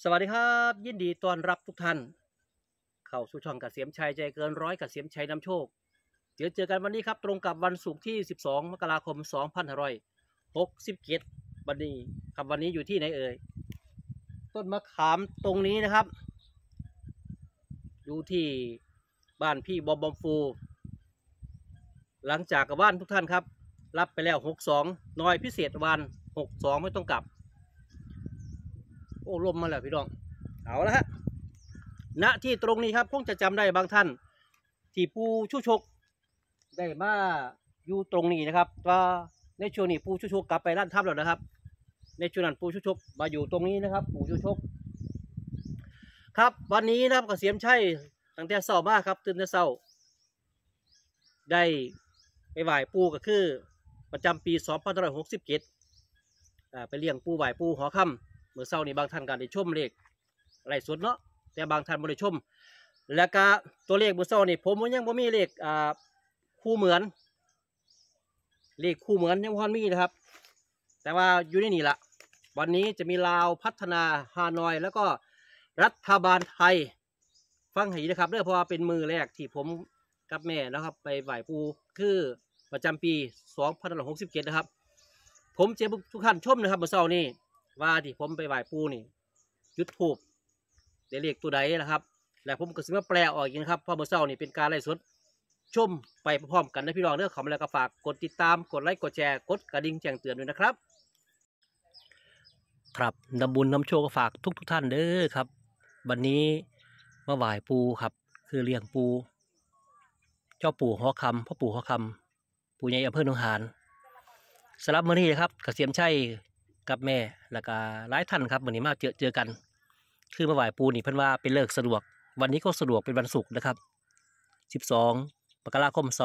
สวัสดีครับยินดีต้อนรับทุกท่านเข้าสู่ช่องเกษมชัยใจเกินร้อยเกษมชัยนำโชคเจอกันวันนี้ครับตรงกับวันศุกร์ที่12มกราคม2567วันนี้ครับวันนี้อยู่ที่ไหนเอ่ยต้นมะขามตรงนี้นะครับอยู่ที่บ้านพี่บอมฟู หลังจากกับบ้านทุกท่านครับรับไปแล้ว62น้อยพิเศษวัน62ไม่ต้องกลับโอ้ลมมาแล้วพี่น้องเอาละฮะณที่ตรงนี้ครับคงจะจำได้บางท่านที่ปูชูชกได้มาอยู่ตรงนี้นะครับว่าในช่วงนี้ปูชูชกกลับไปร้านทับแล้วนะครับในช่วงนั้นปูชูชกมาอยู่ตรงนี้นะครับปูชูชกครับวันนี้นะครับเกษมชัยตั้งแต่เช้ามากครับตื่นแต่เช้าได้ไปไหว้ปูก็คือประจำปี2567ไปเลี้ยงปูไหว้ปูหอค่ำเมื่อเช้านี้บางท่านก็ได้ชมเลขไล่สดเนาะแต่บางท่านไม่ได้ชมแล้วก็ตัวเลขเมื่อเช้านี่ผมยังไม่มีเลขคู่เหมือนเลขคู่เหมือนยังพอมีนะครับแต่ว่าอยู่ในนี่แหละวันนี้จะมีลาวพัฒนาฮานอยแล้วก็รัฐบาลไทยฟังให้ดีนะครับเนื่องเพราะว่าเป็นมือแรกที่ผมกับแม่นะครับไปไหว้ปูคือประจำปี2567นะครับผมเจอทุกท่านชมนะครับเมื่อเช้านี้ว่าที่ผมไปไหว้ปูนี่จุดธูปได้เลขตัวใดนะครับและผมก็สิมาแปลออกอีกนะครับเพราะเมื่อเช้านี่เป็นการไลฟ์สดชมไปพร้อมกันนะพี่น้องเด้อขอมาแล้วก็ฝากกดติดตามกดไลค์กดแชร์กดกระดิ่งแจ้งเตือนด้วยนะครับครับนำบุญนำโชคก็ฝากทุกท่านเด้อครับวันนี้มาไหว้ปูครับคือเลี้ยงปูเจ้าปู่หอคำพ่อปู่หอคำปู่ใหญ่อำเภอหนองหานสำหรับมื้อนี้นะครับเกษมชัยกับแม่แล้วก็หลายท่านครับวันนี้มาเจอกันคือมาไหว้ปูนี่เพิ่นว่าเป็นเลิกสะดวกวันนี้ก็สะดวกเป็นวันศุกร์นะครับ12มกราคม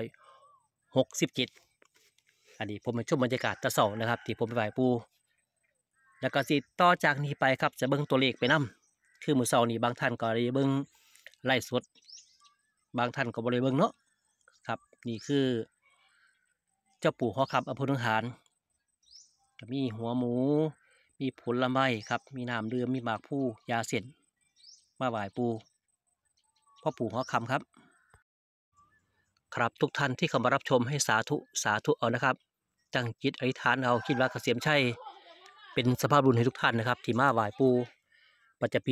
2567อันนี้ผมมาชมบรรยากาศตะเสานะครับที่ผมไปไหว้ปูแล้วก็สิต่อจากนี้ไปครับจะเบิ่งตัวเลขไปนำคือมื้อเช้านี้บางท่านก็ได้เบิ่งไลฟ์สดบางท่านก็บ่ได้เบิ่งเนาะครับนี่คือเจ้าปู่หอคำอำเภอหนองหานก็มีหัวหมูมีผลไม้ครับมีน้ำดื่มมีหมากผู้ยาเส้นมาไหว้ปูพ่อปู่หอคำครับครับทุกท่านที่เข้ามารับชมให้สาธุเอานะครับตั้งจิตอธิษฐานเอาคิดว่าเกษมชัยเป็นสภาพบุญให้ทุกท่านนะครับที่มาไหว้ปูประจำปี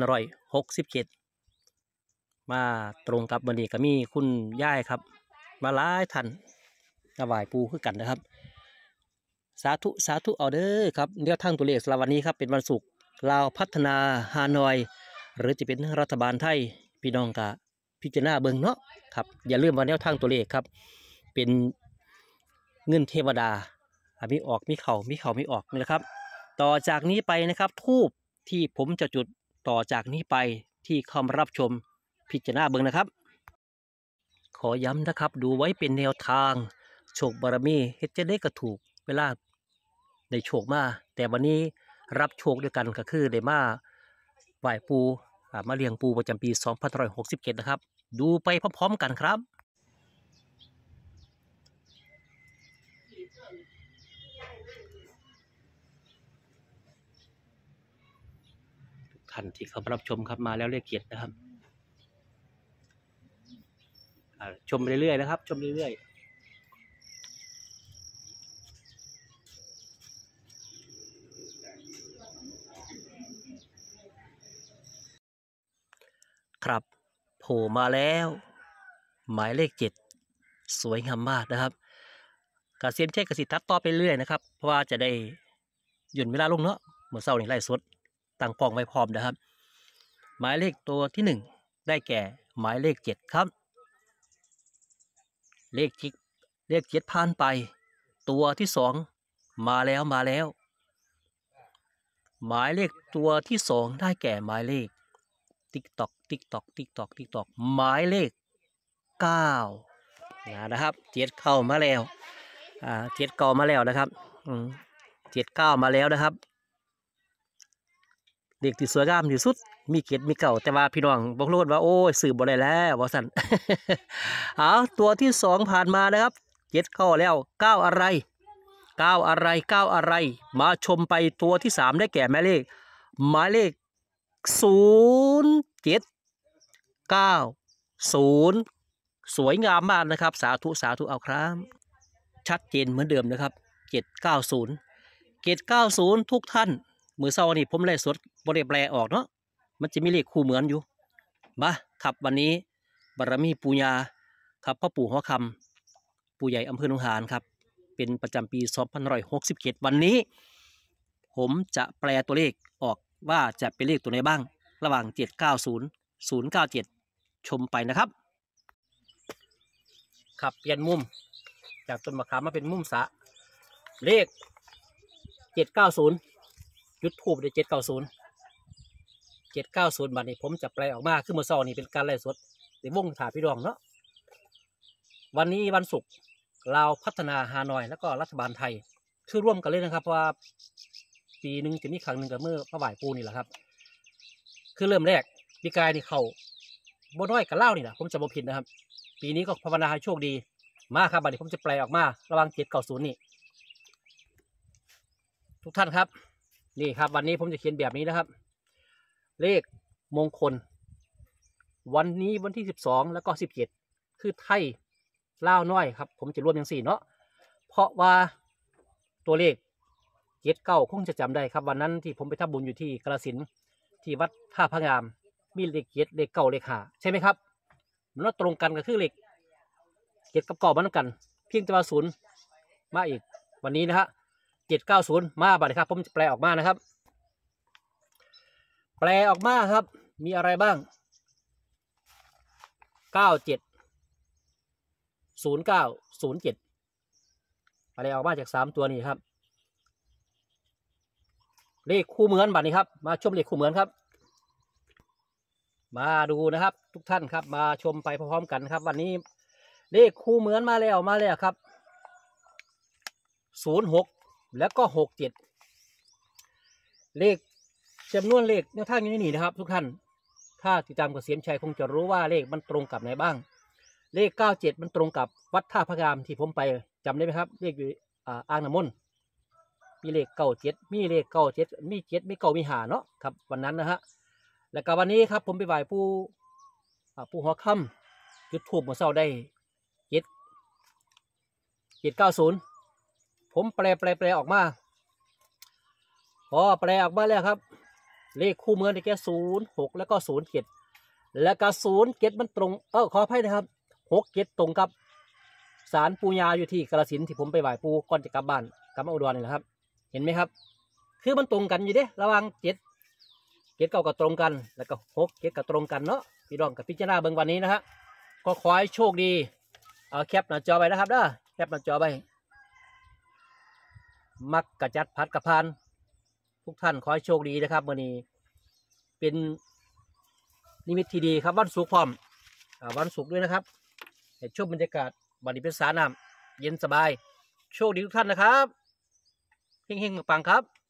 2567มาตรงกับวันนี้ก็มีคุณย่ายครับมาหลายท่านมาไหว้ปูคือกันนะครับสาธุเอาเด้อครับเดี๋ยวทางตัวเลขสำหรับวันนี้ครับเป็นวันศุกร์ลาวพัฒนาฮานอยหรือจะเป็นรัฐบาลไทยพี่น้องกะพิจารณาเบิ่งเนาะครับอย่าลืมว่าแนวทางตัวเลขครับเป็นเงินเทวดามีออกมีเข่ามีออกนี่แหละครับต่อจากนี้ไปนะครับทูบที่ผมจะจุดต่อจากนี้ไปที่เข้ามารับชมพิจารณาเบิ่งนะครับขอย้ำนะครับดูไว้เป็นแนวทางโชคบารมีเฮ็ดจะได้กระถูกเวลาได้โชคมาแต่วันนี้รับโชคด้วยกันก็คือได้มาไหว้ปูมาเลี้ยงปูประจำปี2567นะครับดูไปพร้อมๆกันครับทุกท่านที่เข้ามารับชมครับมาแล้วเลขเกียรตินะครับชมไปเรื่อยๆนะครับชมเรื่อยๆครับโผล่มาแล้วหมายเลข7สวยงามมากนะครับกเสียมใช้กสิทัดต่อไปเรื่อยนะครับเพราะว่าจะได้หย่นเวลาลงเนาะเมื่อเช้านี้ไล่สดตั้งกล้องไว้พร้อมนะครับหมายเลขตัวที่1ได้แก่หมายเลข7ครับเลข7ผ่านไปตัวที่2มาแล้วหมายเลขตัวที่2ได้แก่หมายเลขติ๊กตอกหมายเลข9นะครับ7เข้ามาแล้ว7เข้ามาแล้วนะครับ79มาแล้วนะครับเลขที่สวยงามที่สุดมี7มี9แต่ว่าพี่น้องบอกโลดว่าโอ้ยสื่อบ่ได้แล้วว่าสั่น ตัวที่2ผ่านมานะครับ7เข้าแล้ว9อะไรมาชมไปตัวที่3ได้แก่หมายเลข 0790สวยงามมากนะครับสาธุสาธุเอาครับชัดเจนเหมือนเดิมนะครับ790ทุกท่านมือเศร้านี่ผมเลยสดบริแปลออกเนาะมันจะมีเลขคู่เหมือนอยู่มาครับวันนี้บารมีปู่ย่าครับพ่อปู่หัวคำปู่ใหญ่อำเภอหนองหานครับเป็นประจำปี2567วันนี้ผมจะแปลตัวเลขออกว่าจะเป็นเลขตัวไหนบ้างระหว่าง790 097ชมไปนะครับครับเปลี่ยนมุมจากต้นมะขามมาเป็นมุมสะเลข790ยุดทูบเลย790บัดนี้ผมจะแปลออกมาขึ้นมาซ้อนี่เป็นการไล่สดในวงถาพี่รองเนาะวันนี้วันศุกร์ลาวพัฒนาฮานอยแล้วก็รัฐบาลไทยคือร่วมกันเลยนะครับว่าปีหนึ่งจะมีครั้งหนึ่งกับเมื่อพระบ่ายปูนี่แหละครับคือเริ่มแรกปีกายนี่เขาบ่น้อยกับเล่านี่แหละผมจะบ่ผิดนะครับปีนี้ก็ภาวนาให้โชคดีมาครับบัดนี้ผมจะแปลออกมาระหว่าง790นี่ทุกท่านครับนี่ครับวันนี้ผมจะเขียนแบบนี้นะครับเลขมงคลวันนี้วันที่12แล้วก็17คือไทยเล่าน้อยครับผมจะรวมอย่าง4เนาะเพราะว่าตัวเลข79คงจะจำได้ครับวันนั้นที่ผมไปทำบุญอยู่ที่กาฬสินธุ์ที่วัดท่าพระงามมีเลข7เลข9เลข5ใช่ไหมครับมันตรงกันก็คือเลข7กับ9มันกันเพียงแต่ว่า0มาอีกวันนี้นะฮะ790มาบัดนี้ครับผมจะแปลออกมานะครับแปลออกมาครับมีอะไรบ้าง970907อะไรออกมาจาก3ตัวนี้ครับเลขคู่เหมือนบัดนี้ครับมาชมเลขคู่เหมือนครับมาดูนะครับทุกท่านครับมาชมไปพร้อมๆกันครับวันนี้เลขคู่เหมือนมาแล้วครับ06แล้วก็67เลขจำนวนเลขแนวทางอยู่ในนี้นะครับทุกท่านถ้าติดตามกับเสียมชัยคงจะรู้ว่าเลขมันตรงกับไหนบ้างเลข97มันตรงกับวัดท่าพระงามที่ผมไปจำได้ไหมครับเลขอยู่อ่างน้ำมนต์มีเลข97มีเลข97มี7มี9มี5เนาะครับวันนั้นนะฮะแล้วก็วันนี้ครับผมไปไหว้ปู่หัวค่ำจุดธูปเมื่อเช้าได้790ผมแปลออกมาพอแปลออกมาแล้วครับเลขคู่เหมือนได้แก่06แล้วก็07แล้วก็07มันตรงขออภัยนะครับ67ตรงกับศาลปู่ย่าอยู่ที่กาฬสินธุ์ที่ผมไปไหว้ปู่ก่อนจะกลับบ้านกลับมาอุดรนี่แหละครับเห็นไหมครับคือมันตรงกันอยู่เด้ระหว่าง7ก็ตรงกันแล้วก็67ก็ตรงกันเนาะพี่น้องกับพิจารณาเบิ่งวันนี้นะฮะก็ขอให้โชคดีแคปหน้าจอไว้นะครับเด้อแคปหน้าจอไว้มักกระจัดพัดกระพานทุกท่านขอให้โชคดีนะครับวันนี้เป็นนิมิตที่ดีครับวันศุกร์พร้อมวันศุกร์ด้วยนะครับให้ชมบรรยากาศวันนี้เป็นสาน้ำเย็นสบายโชคดีทุกท่านนะครับเฮงๆปังๆครับ